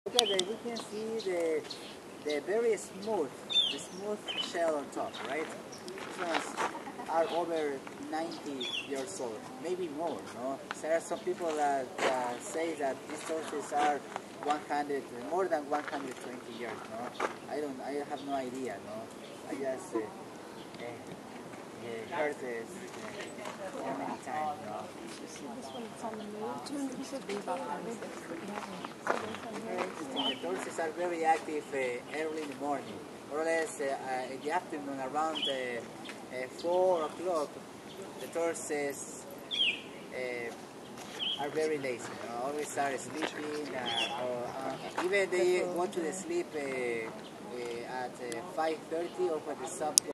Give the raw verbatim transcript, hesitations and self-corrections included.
Look at that, we can see the the very smooth, the smooth shell on top, right? These ones are over ninety years old, maybe more, no? There are some people that uh, say that these tortoises are one hundred, more than one hundred twenty years, no? I don't, I have no idea, no? I just uh, uh, uh, heard this uh, many times, no? This one is on the move. two hundred fifty about The tortoises are very active uh, early in the morning. More or less uh, uh, in the afternoon around uh, uh, four o'clock, the tortoises uh, are very lazy. You know, always are sleeping, uh, or uh, even they go to the sleep uh, uh, at uh, five thirty or when the sun